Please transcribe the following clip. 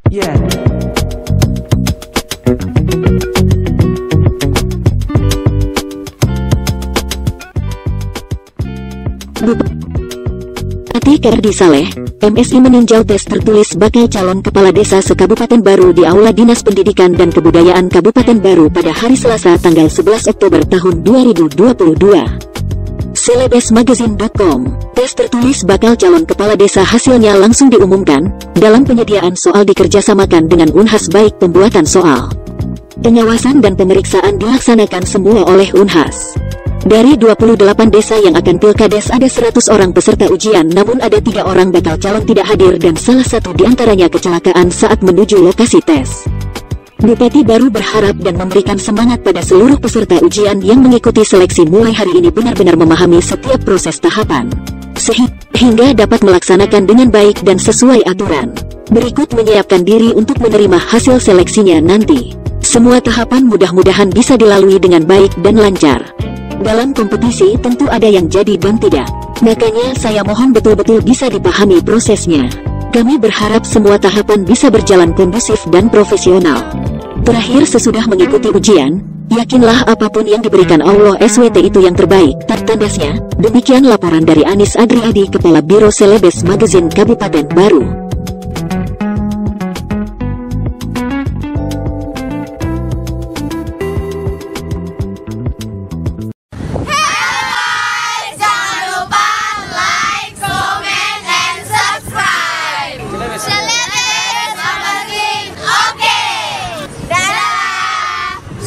Yeah. Bupati Kardi Saleh, MSI meninjau tes tertulis bakal calon kepala desa se-Kabupaten Baru di Aula Dinas Pendidikan dan Kebudayaan Kabupaten Baru pada hari Selasa tanggal 11 Oktober tahun 2022. Celebesmagazine.com. Tes tertulis bakal calon kepala desa hasilnya langsung diumumkan. Dalam penyediaan soal dikerjasamakan dengan Unhas, baik pembuatan soal, pengawasan dan pemeriksaan dilaksanakan semua oleh Unhas. Dari 28 desa yang akan pilkades ada 100 orang peserta ujian, namun ada 3 orang bakal calon tidak hadir dan salah satu diantaranya kecelakaan saat menuju lokasi tes. Bupati Baru berharap dan memberikan semangat pada seluruh peserta ujian yang mengikuti seleksi mulai hari ini benar-benar memahami setiap proses tahapan, sehingga dapat melaksanakan dengan baik dan sesuai aturan. Berikut menyiapkan diri untuk menerima hasil seleksinya nanti. Semua tahapan mudah-mudahan bisa dilalui dengan baik dan lancar. Dalam kompetisi tentu ada yang jadi dan tidak. Makanya saya mohon betul-betul bisa dipahami prosesnya. Kami berharap semua tahapan bisa berjalan kondusif dan profesional. Terakhir, sesudah mengikuti ujian, yakinlah apapun yang diberikan Allah SWT itu yang terbaik. Tandasnya, demikian laporan dari Anis Adriadi, Kepala Biro Celebes Magazine Kabupaten Baru.